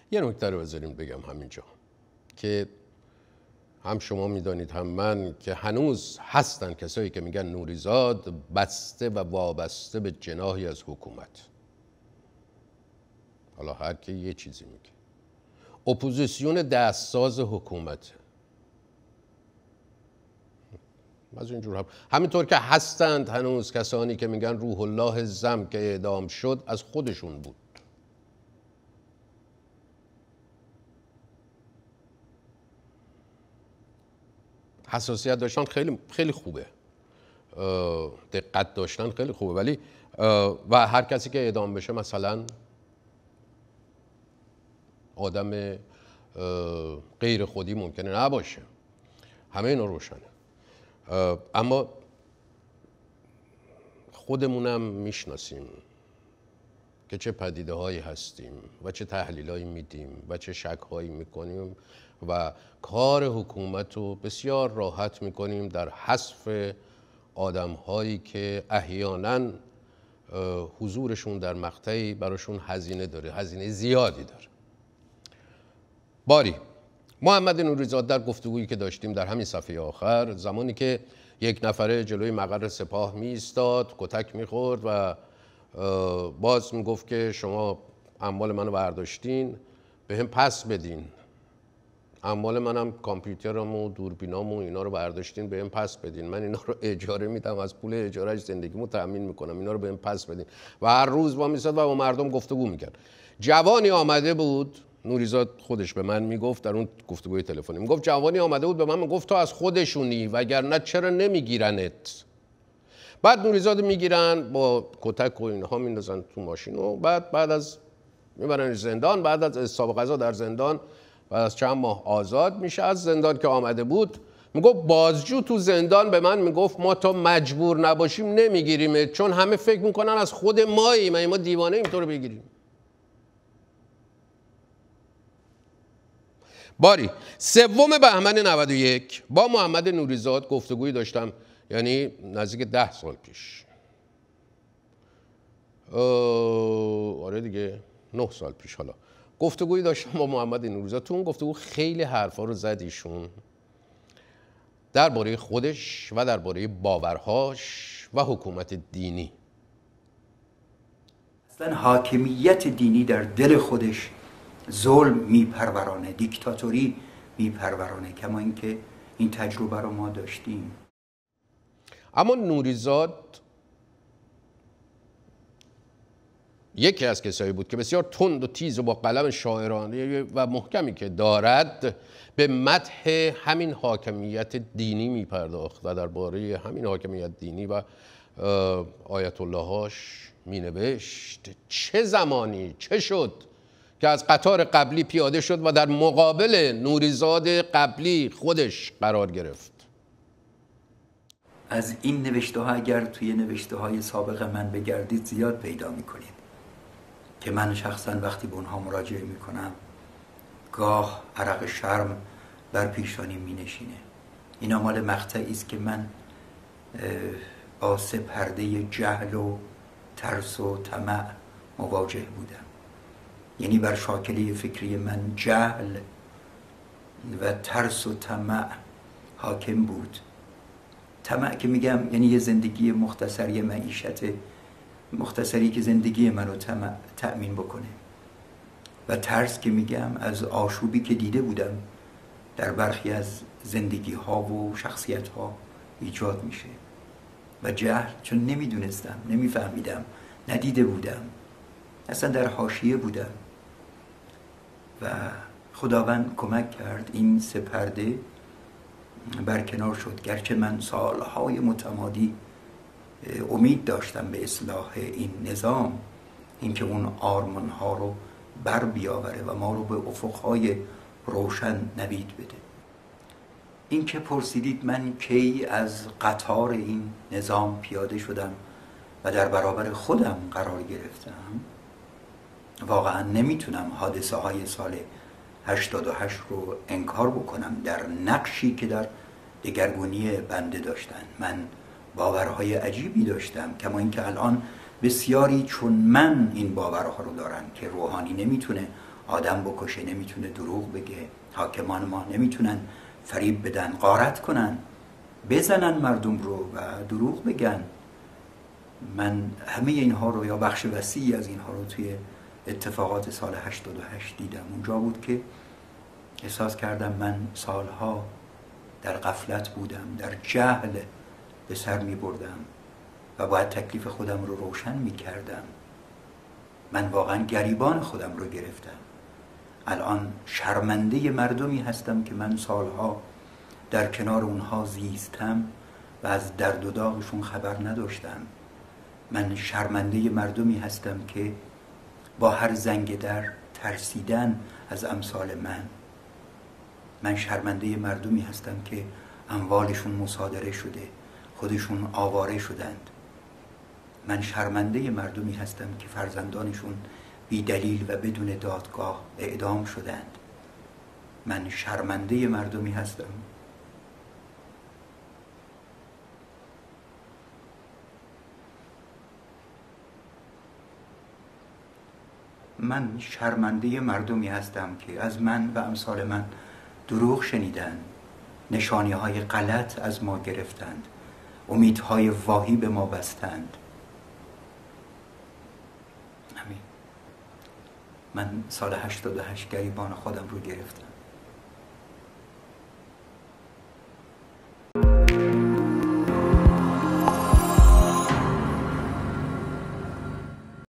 یه نکته رو بذاریم بگم همینجا که هم شما میدانید هم من که هنوز هستن کسایی که میگن نوریزاد بسته و وابسته به جناحی از حکومت. حالا هر کی یه چیزی میگه. اپوزیسیون دستساز حکومت. از اینجور همینطور که هستند هنوز کسانی که میگن روح الله زم که اعدام شد از خودشون بود. حساسیت داشتن خیلی خوبه، دقت داشتن خیلی خوبه، ولی و هر کسی که اعدام بشه مثلا آدم غیر خودی ممکنه نباشه، همه اینا روشنه. اما خودمونم میشناسیم که چه پدیده هایی هستیم و چه تحلیل هایی میدیم و چه شک هایی میکنیم و کار حکومت رو بسیار راحت میکنیم در حذف آدم هایی که احیانا حضورشون در مقطعی براشون هزینه داره، هزینه زیادی داره. باری محمد نوریزاد در گفتگویی که داشتیم در همین صفحه آخر، زمانی که یک نفره جلوی مقر سپاه می ایستاد، کتک می خورد و باز می گفت که شما اموال منو برداشتین به هم پس بدین، اموال منم کامپیوترم و دوربینام و اینا رو برداشتین به هم پس بدین، من اینا رو اجاره میدم، از پول اجارهش زندگیمو تأمین میکنم، اینا رو به هم پس بدین. و هر روز با میساد و با مردم گفتگو میکرد. جوانی آمده بود، نوریزاد خودش به من میگفت در اون گفتگوی تلفنی، میگفت جوانی آمده بود به من میگفت تو از خودشونی وگرنه چرا نمیگیرنت. بعد نوریزاد میگیرن با کتک و اینها میندازن تو ماشین و بعد از میبرن زندان، بعد از حساب قضا در زندان بعد از چند ماه آزاد میشه از زندان که آمده بود. میگفت بازجو تو زندان به من میگفت ما تا مجبور نباشیم نمیگیریم، چون همه فکر میکنن از خود ماییم، ما دیوانه ایم تو رو بگیریم. باری 3 بهمن 91 با محمد نوریزاد گفتگویی داشتم، یعنی نزدیک 10 سال پیش، آره دیگه 9 سال پیش. حالا گفتگویی داشتم با محمد نوریزاد. تو اون گفتگو خیلی حرفا رو زد ایشون درباره خودش و درباره باورهاش و حکومت دینی. اصلا حاکمیت دینی در دل خودش ظلم میپرورانه، دیکتاتوری میپرورانه، کما اینکه این تجربه رو ما داشتیم. اما نوریزاد یکی از کسایی بود که بسیار تند و تیز و با قلم شاعرانه و محکمی که دارد به مدح همین حاکمیت دینی میپرداخت و درباره همین حاکمیت دینی و آیت الله‌هاش مینوشت. چه زمانی چه شد که از قطار قبلی پیاده شد و در مقابل نوریزاد قبلی خودش قرار گرفت. از این نوشته ها اگر توی نوشته های سابق من بگردید زیاد پیدا میکنید که من شخصا وقتی به اونها مراجعه میکنم گاه عرق شرم بر پیشانی می نشینه. اینا مال مقطعی است که من با سپرده جهل و ترس و طمع مواجه بودم. یعنی بر شاکله فکری من جهل و ترس و طمع حاکم بود. طمع که میگم یعنی یه زندگی مختصری، معیشت مختصری که زندگی منو تأمین بکنه، و ترس که میگم از آشوبی که دیده بودم در برخی از زندگی ها و شخصیت ها ایجاد میشه، و جهل چون نمیدونستم، نمیفهمیدم، ندیده بودم، اصلا در حاشیه بودم و خداوند کمک کرد این سپرده برکنار شد. گرچه من سالهای متمادی امید داشتم به اصلاح این نظام، اینکه اون آرمان‌ها رو بر بیاوره و ما رو به افق‌های روشن نوید بده. این که پرسیدید من کی از قطار این نظام پیاده شدم و در برابر خودم قرار گرفتم، واقعا نمیتونم حادثه های سال 88 رو انکار بکنم در نقشی که در دگرگونی بنده داشتن. من باورهای عجیبی داشتم، کما اینکه الان بسیاری چون من این باورها رو دارن که روحانی نمیتونه آدم بکشه، نمیتونه دروغ بگه. حاکمان ما نمیتونن فریب بدن، غارت کنن، بزنن مردم رو و دروغ بگن. من همه اینها رو یا بخش وسیعی از اینها رو توی اتفاقات سال 88 دیدم. اونجا بود که احساس کردم من سالها در غفلت بودم، در جهل به سر می بردم و باید تکلیف خودم رو روشن می کردم. من واقعا گریبان خودم رو گرفتم. الان شرمنده مردمی هستم که من سالها در کنار اونها زیستم و از درد و داغشون خبر نداشتم. من شرمنده مردمی هستم که با هر زنگ در ترسیدن از امثال من شرمنده مردمی هستم که اموالشون مصادره شده، خودشون آواره شدند. من شرمنده مردمی هستم که فرزندانشون بی دلیل و بدون دادگاه اعدام شدند. من شرمنده مردمی هستم که از من و امثال من دروغ شنیدند، نشانی‌های غلط از ما گرفتند، امیدهای واهی به ما بستند. همین. من سال 88 گریبان خودم رو گرفتم.